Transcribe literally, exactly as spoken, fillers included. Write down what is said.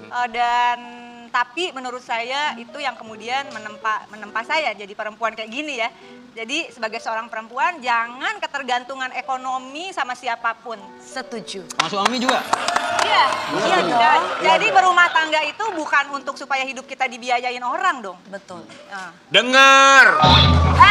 Uh, dan tapi menurut saya itu yang kemudian menempa menempa saya jadi perempuan kayak gini ya. Jadi sebagai seorang perempuan jangan ketergantungan ekonomi sama siapapun. Setuju. Masuk suami juga? Iya. Iya dong. Jadi berumah tangga itu bukan untuk supaya hidup kita dibiayain orang dong. Betul. Uh. Dengar.